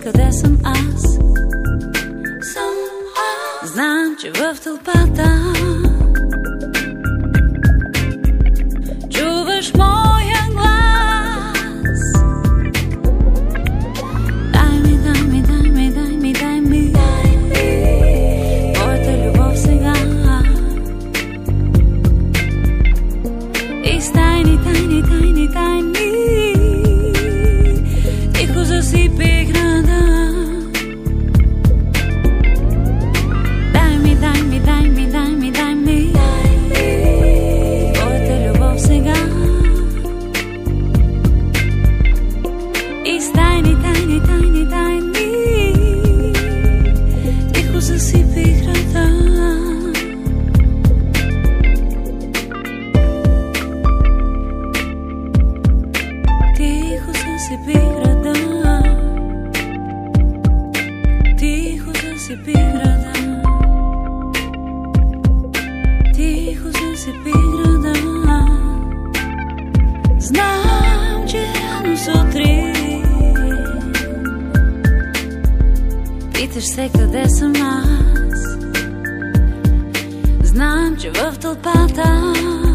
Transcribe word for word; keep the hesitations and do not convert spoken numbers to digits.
къде съм аз. Знам, че в тълпата чуваш моя глас. Дай ми, дай ми, дай ми, дай ми, дай ми твоята любов сега. И с тайни, тайни, тайни, тайни тихо засипи града. Дай ми, дай ми, дай ми, дай ми, дай ми твоята любов сега. И с тайни, тайни, тайни, тайни тихо засипи града. Тихо засипи града. Тихо засипи града. Тихо засипи града. Знам, че рано сутрин питаш се къде съм аз. Знам, че в тълпата